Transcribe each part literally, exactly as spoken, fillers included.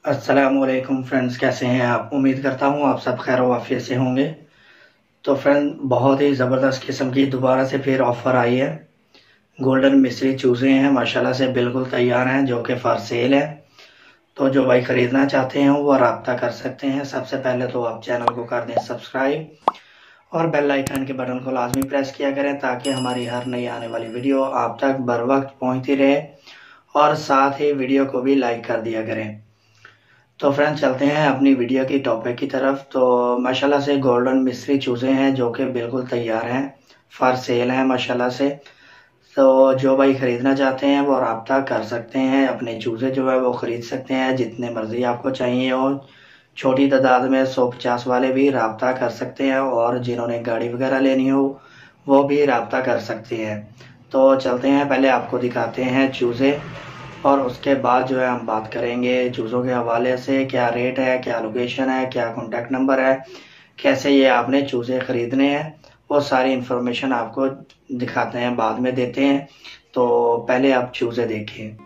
अस्सलामुअलैकुम फ्रेंड्स, कैसे हैं आप। उम्मीद करता हूं आप सब खैर वाफियत से होंगे। तो फ्रेंड, बहुत ही ज़बरदस्त किस्म की दोबारा से फिर ऑफ़र आई है। गोल्डन मिस्री चूज़े हैं, माशाल्लाह से बिल्कुल तैयार हैं, जो कि फॉर सेल है। तो जो भाई ख़रीदना चाहते हैं वो रब्ता कर सकते हैं। सबसे पहले तो आप चैनल को कर दें सब्सक्राइब और बेल आइकन के बटन को लाजमी प्रेस किया करें, ताकि हमारी हर नई आने वाली वीडियो आप तक बर वक्त पहुँचती रहे। और साथ ही वीडियो को भी लाइक कर दिया करें। तो फ्रेंड्स, चलते हैं अपनी वीडियो की टॉपिक की तरफ। तो माशाल्लाह से गोल्डन मिस्री चूज़े हैं, जो कि बिल्कुल तैयार हैं, फॉर सेल हैं माशाल्लाह से। तो जो भाई ख़रीदना चाहते हैं वो रब्ता कर सकते हैं, अपने चूज़े जो है वो ख़रीद सकते हैं जितने मर्ज़ी आपको चाहिए हो। छोटी तादाद में सौ पचास वाले भी रब्ता कर सकते हैं, और जिन्होंने गाड़ी वगैरह लेनी हो वो भी रब्ता कर सकते हैं। तो चलते हैं, पहले आपको दिखाते हैं चूज़े, और उसके बाद जो है हम बात करेंगे चूज़ों के हवाले से, क्या रेट है, क्या लोकेशन है, क्या कॉन्टैक्ट नंबर है, कैसे ये आपने चूज़े ख़रीदने हैं, वो सारी इन्फॉर्मेशन आपको दिखाते हैं, बाद में देते हैं। तो पहले आप चूज़े देखें।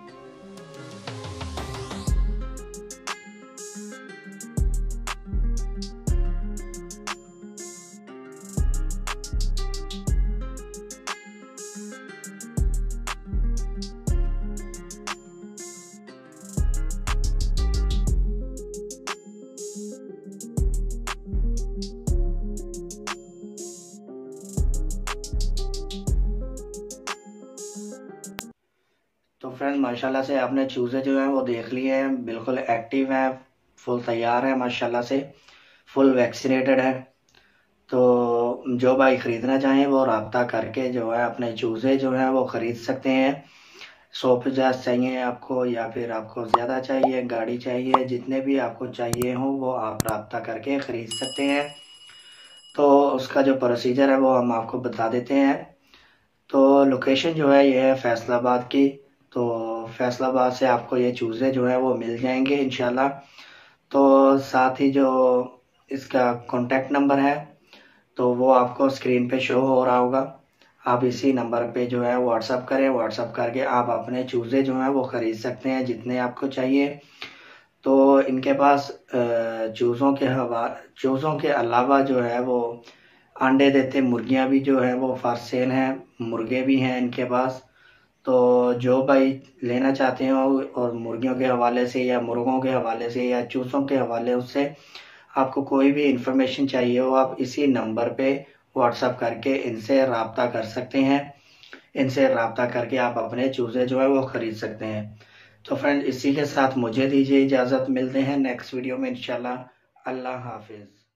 तो फ्रेंड, माशाल्लाह से आपने चूज़े जो हैं वो देख लिए हैं, बिल्कुल एक्टिव हैं, फुल तैयार है माशाल्लाह से, फुल वैक्सीनेटेड है। तो जो भाई ख़रीदना चाहें वो रब्ता करके जो है अपने चूज़े जो हैं वो ख़रीद सकते हैं। सौ पचास चाहिए आपको, या फिर आपको ज़्यादा चाहिए, गाड़ी चाहिए, जितने भी आपको चाहिए हो वो आप रब्ता करके ख़रीद सकते हैं। तो उसका जो प्रोसीजर है वो हम आपको बता देते हैं। तो लोकेशन जो है ये है फैसलाबाद की। तो फैसलाबाद से आपको ये चूज़े जो है वो मिल जाएंगे इंशाल्लाह। तो साथ ही जो इसका कॉन्टैक्ट नंबर है तो वो आपको स्क्रीन पे शो हो रहा होगा। आप इसी नंबर पे जो है व्हाट्सअप करें, व्हाट्सअप करके आप अपने चूज़े जो हैं वो ख़रीद सकते हैं जितने आपको चाहिए। तो इनके पास चूज़ों के हवा चूज़ों के अलावा जो है वो अंडे देते मुर्गियां भी जो है वो फॉर सेल हैं, मुर्गे भी हैं इनके पास। तो जो भाई लेना चाहते हो, और मुर्गियों के हवाले से या मुर्गों के हवाले से या चूज़ों के हवाले से आपको कोई भी इंफॉर्मेशन चाहिए हो, आप इसी नंबर पे व्हाट्सअप करके इनसे रब्ता कर सकते हैं। इनसे रब्ता करके आप अपने चूज़े जो है वो ख़रीद सकते हैं। तो फ्रेंड, इसी के साथ मुझे दीजिए इजाज़त, मिलते हैं नेक्स्ट वीडियो में इंशाल्लाह। अल्लाह हाफिज़।